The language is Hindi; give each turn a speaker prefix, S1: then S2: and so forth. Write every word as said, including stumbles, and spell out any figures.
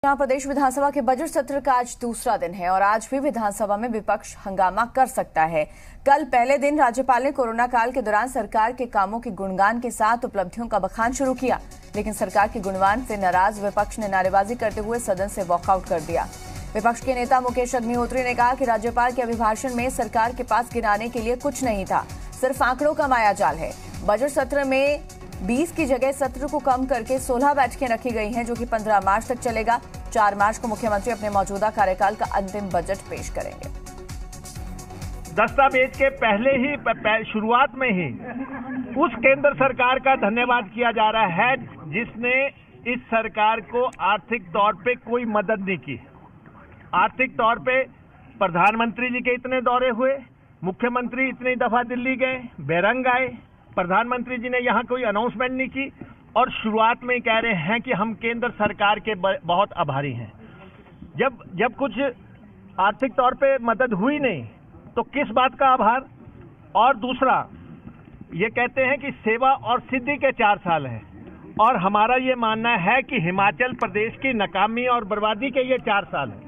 S1: यहाँ प्रदेश विधानसभा के बजट सत्र का आज दूसरा दिन है और आज भी विधानसभा में विपक्ष हंगामा कर सकता है। कल पहले दिन राज्यपाल ने कोरोना काल के दौरान सरकार के कामों के गुणगान के साथ उपलब्धियों का बखान शुरू किया, लेकिन सरकार के गुणगान से नाराज विपक्ष ने नारेबाजी करते हुए सदन से वॉकआउट कर दिया। विपक्ष के नेता मुकेश अग्निहोत्री ने कहा कि राज्यपाल के अभिभाषण में सरकार के पास गिनाने के लिए कुछ नहीं था, सिर्फ आंकड़ों का मायाजाल है। बजट सत्र में बीस की जगह सत्र को कम करके सोलह बैठकें रखी गई हैं, जो कि पंद्रह मार्च तक चलेगा। चार मार्च को मुख्यमंत्री अपने मौजूदा कार्यकाल का अंतिम बजट पेश करेंगे।
S2: दस्तावेज के पहले ही शुरुआत में ही उस केंद्र सरकार का धन्यवाद किया जा रहा है जिसने इस सरकार को आर्थिक तौर पे कोई मदद नहीं की। आर्थिक तौर पे प्रधानमंत्री जी के इतने दौरे हुए, मुख्यमंत्री इतनी दफा दिल्ली गए, बेरंग आए, प्रधानमंत्री जी ने यहाँ कोई अनाउंसमेंट नहीं की और शुरुआत में ही कह रहे हैं कि हम केंद्र सरकार के बहुत आभारी हैं। जब जब कुछ आर्थिक तौर पे मदद हुई नहीं तो किस बात का आभार। और दूसरा, ये कहते हैं कि सेवा और सिद्धि के चार साल हैं और हमारा ये मानना है कि हिमाचल प्रदेश की नाकामी और बर्बादी के ये चार साल हैं।